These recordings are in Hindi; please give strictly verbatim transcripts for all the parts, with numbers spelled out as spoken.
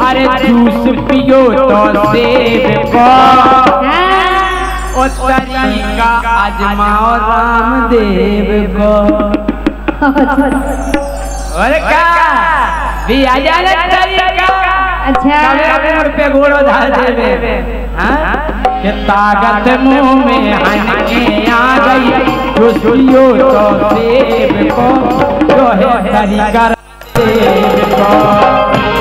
अरे जूस पियो तो सेब को, ओ तरीका आजमाओ रामदेव को। अरे का भी आ जाने तरीका। अच्छा कभी पे घोड़ो धार देवे, हाँ कि ताकत मुंह में हनके आ गई, जूस पियो तो सेब को, जो है तरीका रामदेव को।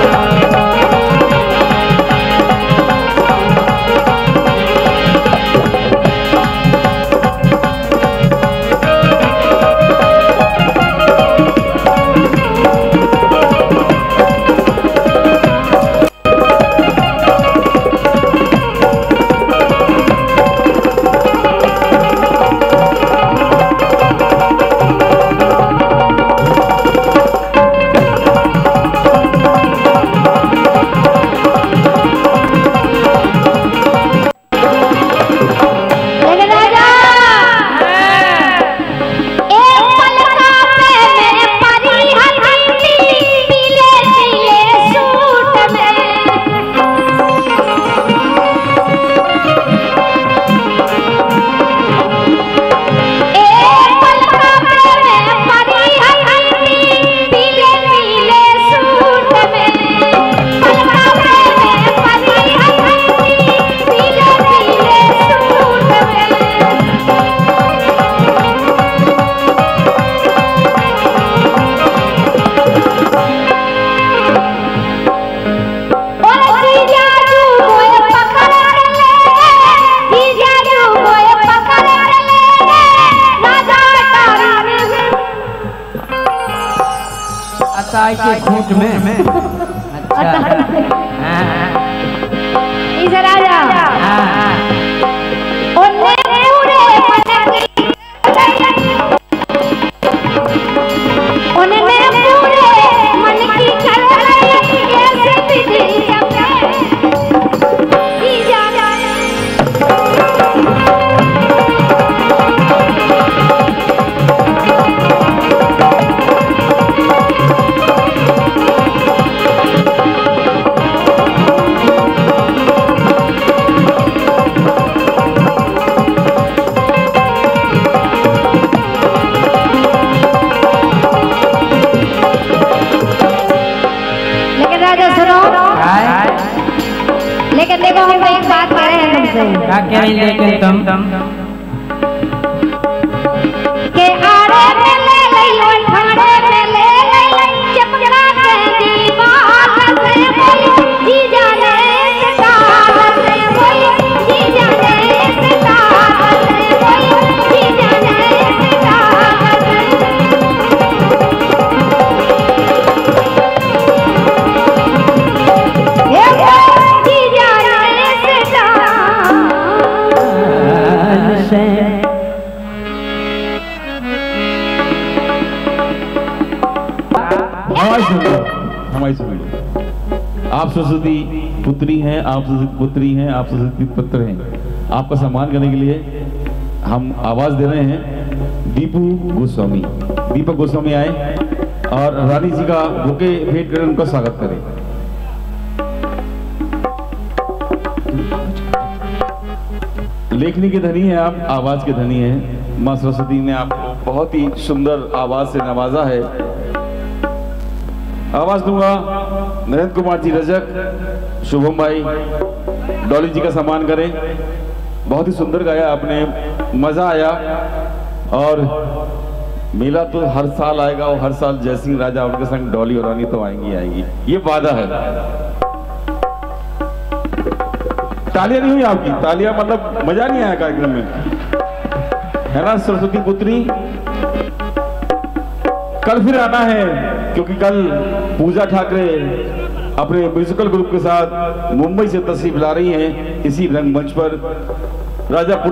के खूंट में। अच्छा इधर आ जा। ओने पूरे ओने पूरे मन की कर ऐसे बिजली ई जा जा। लेकिन देखो हम एक बात कह रहे हैं तुमसे। क्या कह रही लेकिन तुम तुम के आरे में ले लई और ठाणे में ले लई चपड़ा के दीवार से बोली जी जाने सितार से बोली जी जाने सितार से बोली जी जाने सितार हमारी सुनिए। आप सरस्वती पुत्री हैं, आप सरस्वती पुत्री हैं, आप सरस्वती पुत्र हैं। आपका सम्मान करने के लिए हम आवाज दे रहे हैं दीपू गोस्वामी। दीपक गोस्वामी आए और रानी जी का बुके भेंट कर उनका स्वागत करें। लेखनी के धनी हैं आप, आवाज के धनी हैं। माँ सरस्वती ने आपको बहुत ही सुंदर आवाज से नवाजा है। आवाज दूंगा नरेंद्र कुमार जी रजक, शुभम भाई, डॉली जी का सम्मान करें। बहुत ही सुंदर गाया आपने, मजा आया। और मेला तो हर साल आएगा और हर साल जयसिंह राजा उनके संग डॉली और रानी तो आएंगी आएंगी, ये वादा है। तालियां नहीं हुई आपकी, तालियां मतलब मजा नहीं आया कार्यक्रम में, है ना सरस्वती पुत्री। कल फिर आना है क्योंकि कल पूजा ठाकरे अपने म्यूजिकल ग्रुप के साथ मुंबई से तशरीफ ला रही हैं इसी रंगमंच पर। राजा